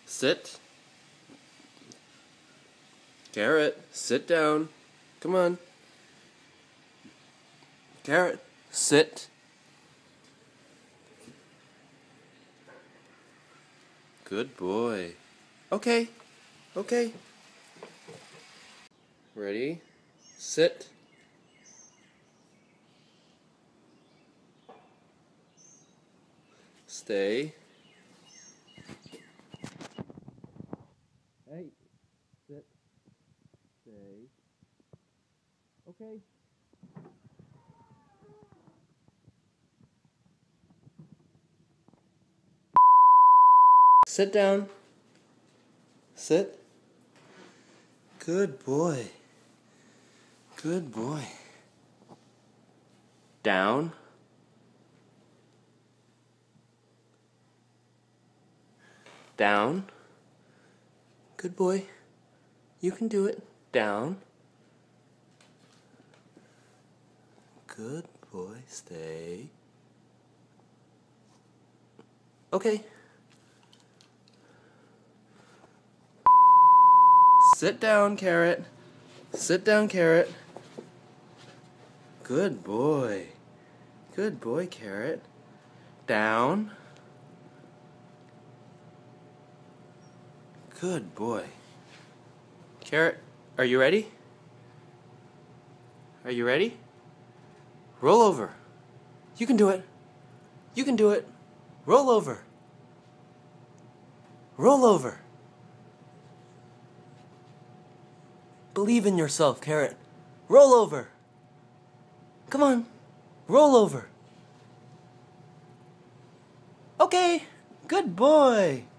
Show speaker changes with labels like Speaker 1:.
Speaker 1: Sit. Carrot, sit down. Come on. Carrot, sit. Good boy. Okay. Okay. Ready? Sit. Stay. Hey. Sit. Stay. Okay. Sit down. Sit. Good boy. Good boy. Down. Down. Good boy. You can do it. Down. Good boy. Stay. Okay. Sit down, Carrot. Sit down, Carrot. Good boy. Good boy, Carrot. Down. Good boy. Carrot, are you ready? Are you ready? Roll over. You can do it. You can do it. Roll over. Roll over. Believe in yourself, Carrot. Roll over. Come on. Roll over. Okay. Good boy.